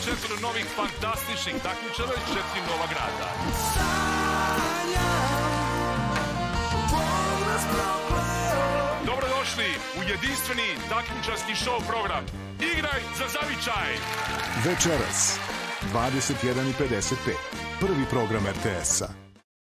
4 novih fantastičnih takmičara iz 4 nova grada. Dobrodošli u jedinstveni takmičarski show program Igraj za zavičaj. Večeras, 21:55, prvi program RTS-a.